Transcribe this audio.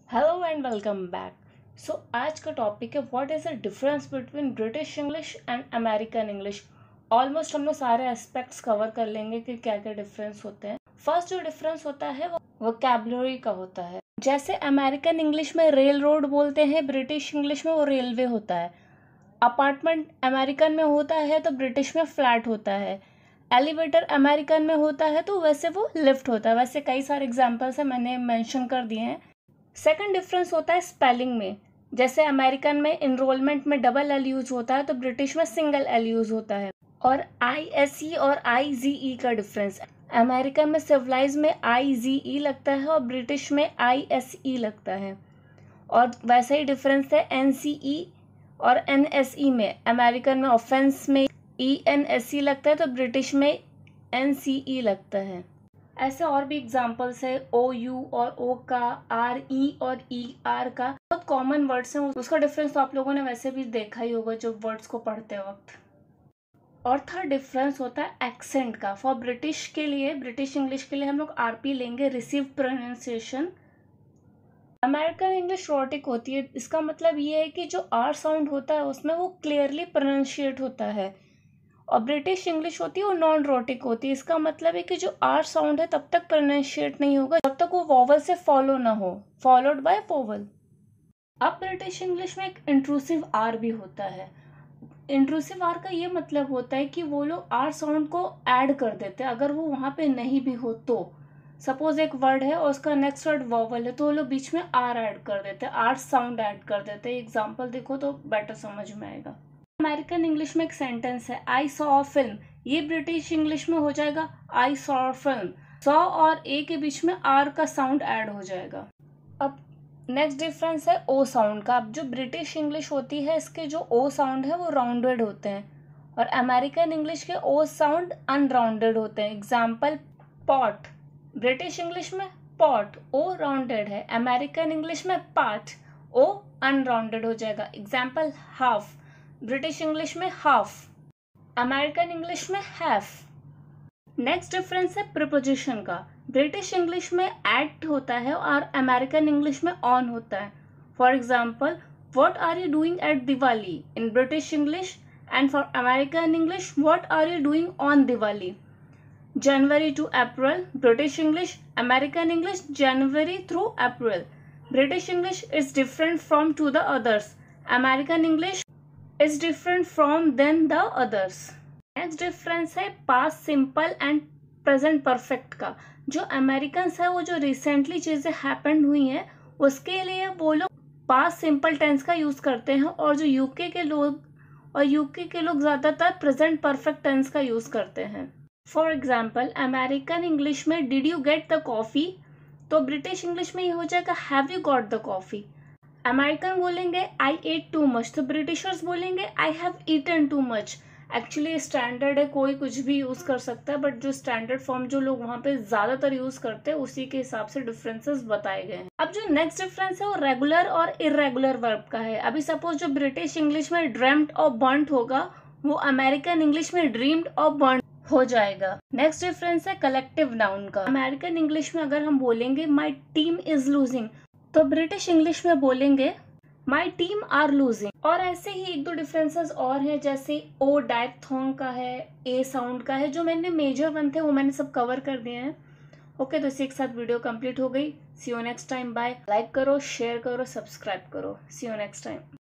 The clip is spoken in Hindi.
Hello and welcome back. आज का टॉपिक है what is the difference between British English and American English. Almost हम लोग सारे एस्पेक्ट्स कवर कर लेंगे कि क्या क्या डिफरेंस होते हैं। फर्स्ट जो डिफरेंस होता है वो वोकैबुलरी का होता है। जैसे अमेरिकन इंग्लिश में रेल रोड बोलते हैं, ब्रिटिश इंग्लिश में वो रेलवे होता है। अपार्टमेंट अमेरिकन में होता है तो ब्रिटिश में फ्लैट होता है। एलिवेटर अमेरिकन में होता है तो वैसे वो लिफ्ट होता है। वैसे कई सारे एग्जाम्पल्स है, मैंने मेंशन कर दिए हैं। सेकंड डिफरेंस होता है स्पेलिंग में। जैसे अमेरिकन में इनरोलमेंट में डबल एल यूज होता है तो ब्रिटिश में सिंगल एल यूज होता है। और ISE और IZE का डिफरेंस, अमेरिकन में सिविलाइज में IZE लगता है और ब्रिटिश में ISE लगता है। और वैसा ही डिफरेंस है NCE और NSE में। अमेरिकन में ऑफेंस में ENSE लगता है तो ब्रिटिश में NCE लगता है। ऐसे और भी एग्जाम्पल्स है OU और O का, RE और ER का। बहुत कॉमन वर्ड्स हैं, उसका डिफरेंस तो आप लोगों ने वैसे भी देखा ही होगा जब वर्ड्स को पढ़ते वक्त। और थर्ड डिफरेंस होता है एक्सेंट का। फॉर ब्रिटिश के लिए, ब्रिटिश इंग्लिश के लिए हम लोग RP लेंगे, receive pronunciation. American English rhotic होती है। इसका मतलब ये है कि जो R साउंड होता है उसमें वो क्लियरली प्रोनाउंशिएट होता है। और ब्रिटिश इंग्लिश होती है वो नॉन रोटिक होती है। इसका मतलब है कि जो R साउंड है तब तक प्रोनाउंशिएट नहीं होगा जब तक वो वॉवल से फॉलो ना हो, फॉलोड बाय वॉवल। अब ब्रिटिश इंग्लिश में एक इंट्रूसिव R भी होता है। इंट्रूसिव R का ये मतलब होता है कि वो लोग R साउंड को ऐड कर देते हैं अगर वो वहां पे नहीं भी हो तो। सपोज एक वर्ड है और उसका नेक्स्ट वर्ड वॉवल है तो वो लोग बीच में R ऐड कर देते हैं, R साउंड ऐड कर देते हैं। एग्जाम्पल देखो तो बेटर समझ में आएगा। अमेरिकन इंग्लिश में एक सेंटेंस है आई सॉ अ फिल्म, ये ब्रिटिश इंग्लिश में हो जाएगा I saw a film. Saw और ए के बीच में आर का साउंड ऐड हो जाएगा। अब नेक्स्ट डिफरेंस है ओ साउंड का। अब जो ब्रिटिश इंग्लिश होती है इसके जो ओ साउंड है वो राउंडेड होते हैं और अमेरिकन इंग्लिश के ओ साउंड अनराउंडेड होते हैं। एग्जाम्पल पॉट, ब्रिटिश इंग्लिश में पॉट, ओ राउंडेड है। अमेरिकन इंग्लिश में पार्ट, ओ अनराउंडेड हो जाएगा। एग्जाम्पल हाफ, ब्रिटिश इंग्लिश में हाफ, अमेरिकन इंग्लिश में हैफ। नेक्स्ट डिफरेंस है प्रीपोजिशन का। ब्रिटिश इंग्लिश में एट होता है और अमेरिकन इंग्लिश में ऑन होता है। For example, what are you doing at Diwali in British English and for American English what are you doing on Diwali. January to April, British English, American English January through April. British English is different from to the others, American English is different from than the others. Next difference है past simple and present perfect का। जो अमेरिकन्स है वो जो रिसेंटली चीजें हैपन हुई हैं उसके लिए वो लोग पास्ट सिंपल टेंस का यूज करते हैं और जो यूके के लोग ज्यादातर प्रेजेंट परफेक्ट टेंस का यूज करते हैं। फॉर एग्जाम्पल, अमेरिकन इंग्लिश में did you get the coffee तो ब्रिटिश इंग्लिश में ये हो जाएगा have you got the coffee. American बोलेंगे आई एट टू मच तो ब्रिटिशर्स बोलेंगे I have eaten too much. Actually standard है, कोई कुछ भी यूज कर सकता है, बट जो स्टैंडर्ड फॉर्म जो लोग वहां पे ज्यादातर यूज करते हैं उसी के हिसाब से डिफरेंसेस बताए गए हैं। अब जो नेक्स्ट डिफरेंस है वो रेगुलर और इरेगुलर वर्ब का है। अभी सपोज जो ब्रिटिश इंग्लिश में ड्रीम्ड और बर्न्ट होगा वो अमेरिकन इंग्लिश में ड्रीम्ड और बर्न्ट हो जाएगा। नेक्स्ट डिफरेंस है कलेक्टिव नाउन का। अमेरिकन इंग्लिश में अगर हम बोलेंगे माई टीम इज लूजिंग तो ब्रिटिश इंग्लिश में बोलेंगे माई टीम आर लूजिंग। और ऐसे ही एक दो डिफरेंसेस और हैं, जैसे ओ डायफ्थोंग का है, ए साउंड का है। जो मैंने मेजर वन थे वो मैंने सब कवर कर दिए हैं। ओके, तो इसी के साथ वीडियो कंप्लीट हो गई। See you next time, bye. Like करो, शेयर करो, सब्सक्राइब करो। See you next time.